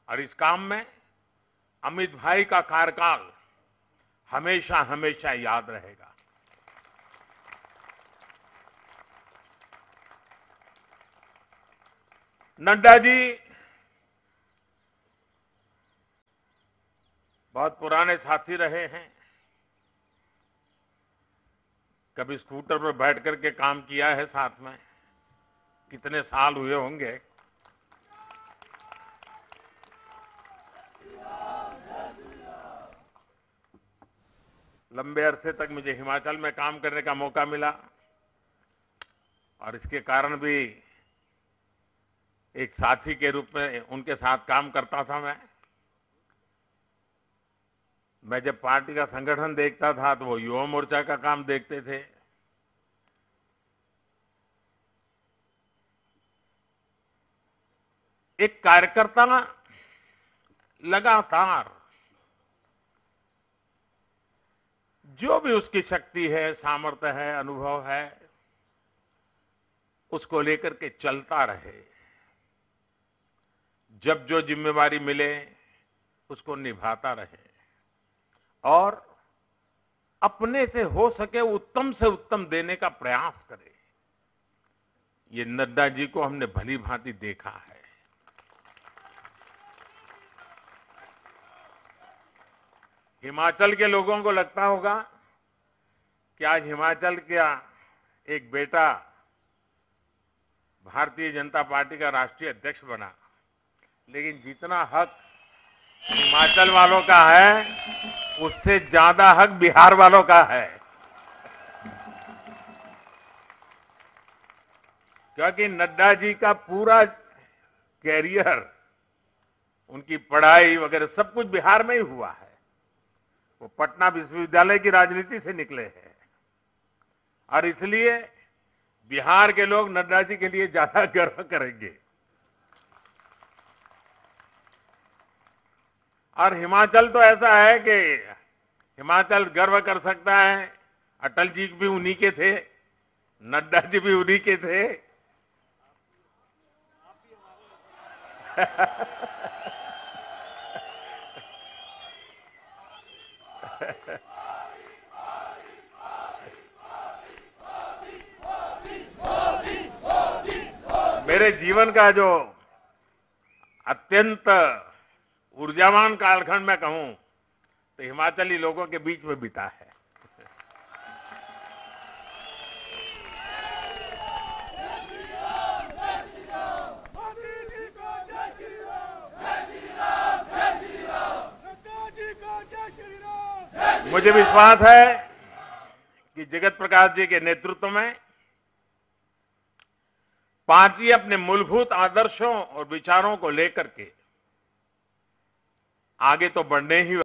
और इस काम में अमित भाई का कार्यकाल हमेशा हमेशा याद रहेगा। नड्डा जी बहुत पुराने साथी रहे हैं। कभी स्कूटर पर बैठ करके काम किया है साथ में, कितने साल हुए होंगे। लंबे अरसे तक मुझे हिमाचल में काम करने का मौका मिला और इसके कारण भी एक साथी के रूप में उनके साथ काम करता था। मैं जब पार्टी का संगठन देखता था तो वो युवा मोर्चा का काम देखते थे। एक कार्यकर्ता लगातार जो भी उसकी शक्ति है, सामर्थ्य है, अनुभव है, उसको लेकर के चलता रहे। जब जो जिम्मेवारी मिले उसको निभाता रहे और अपने से हो सके उत्तम से उत्तम देने का प्रयास करे। ये नड्डा जी को हमने भली भांति देखा है। हिमाचल के लोगों को लगता होगा कि आज हिमाचल का एक बेटा भारतीय जनता पार्टी का राष्ट्रीय अध्यक्ष बना, लेकिन जितना हक हिमाचल वालों का है उससे ज्यादा हक बिहार वालों का है। क्योंकि नड्डा जी का पूरा कैरियर, उनकी पढ़ाई वगैरह सब कुछ बिहार में ही हुआ है। वो पटना विश्वविद्यालय की राजनीति से निकले हैं और इसलिए बिहार के लोग नड्डा जी के लिए ज्यादा गर्व करेंगे। और हिमाचल तो ऐसा है कि हिमाचल गर्व कर सकता है। अटल जी भी उन्हीं के थे, नड्डा जी भी उन्हीं के थे। मेरे जीवन का जो अत्यंत ऊर्जावान कालखंड मैं कहूं तो हिमाचली लोगों के बीच में बीता है। मुझे विश्वास है कि जगत प्रकाश जी के नेतृत्व में पार्टी अपने मूलभूत आदर्शों और विचारों को लेकर के आगे तो बढ़ने ही